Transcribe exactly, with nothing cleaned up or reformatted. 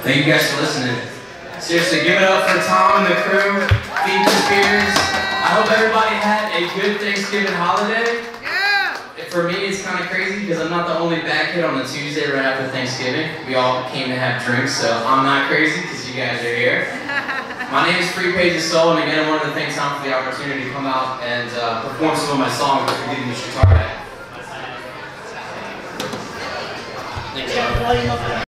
Thank you guys for listening. Seriously, give it up for Tom and the crew, feed the spears. I hope everybody had a good Thanksgiving holiday. Yeah. For me, it's kind of crazy because I'm not the only bad kid on the Tuesday right after Thanksgiving. We all came to have drinks, so I'm not crazy because you guys are here. My name is Free Page of Soul, and again, I wanted to thank Tom for the opportunity to come out and uh, perform some of my songs after getting this guitar back. Thanks,